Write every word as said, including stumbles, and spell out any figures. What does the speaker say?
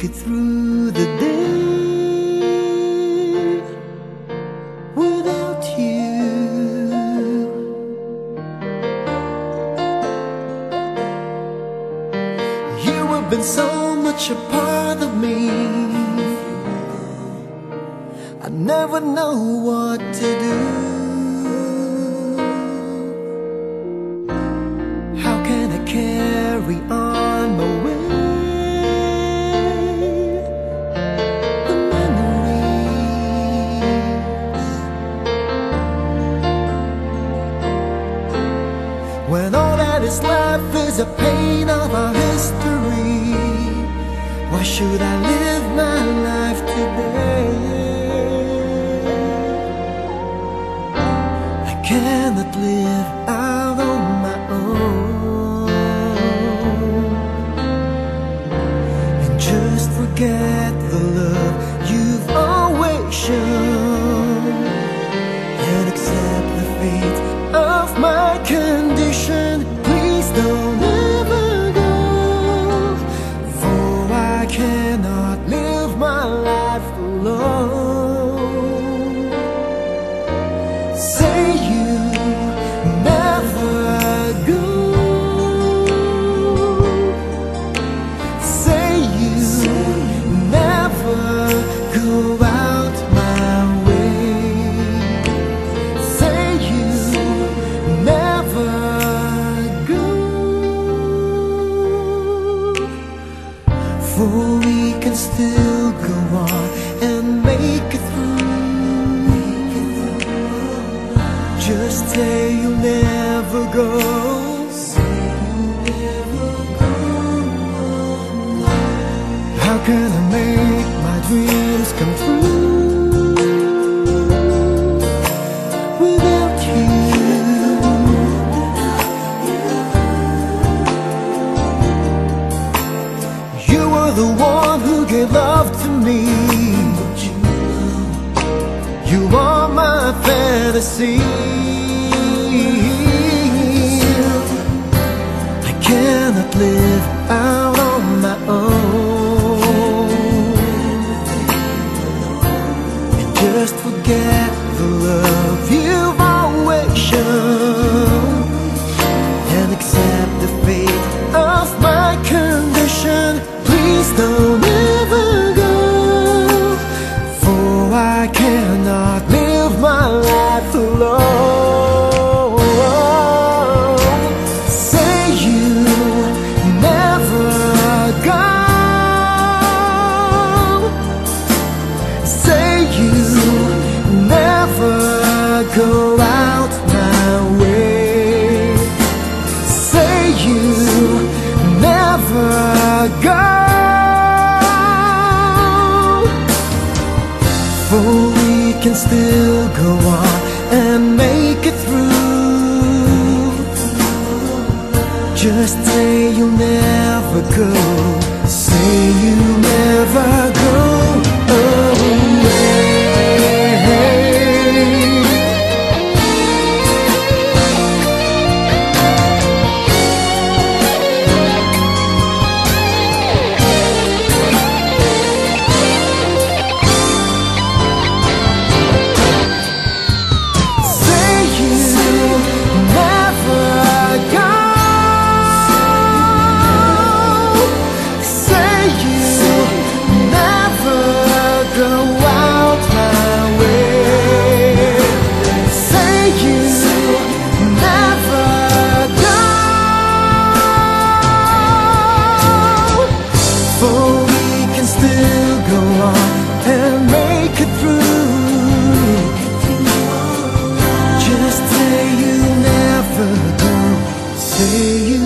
it through the day without you. You have been so much a part of me, I never know what to do. How can I carry on my way? The memories, when all that is left is a pain of our history. Why should I live my life today? I cannot live out on my own and just forget the love you've always shown, and accept the fate of my condition. Please don't ever go, for I cannot live my life alone. Say you never go, say you never go out my way, say you never go, for we can still go on and make it through. Just say you'll never go. How can I make my dreams come true without you? You were the one who gave love to me. You are my fantasy. I cannot live out on my own and just forget the love you've always shown, and accept the fate of my condition. Please don't ever go, for I cannot live my life alone. Say you never go, say you never go out my way, say you never go, for we can still go on and make it through. Just say you'll never go, say you never go away. Say you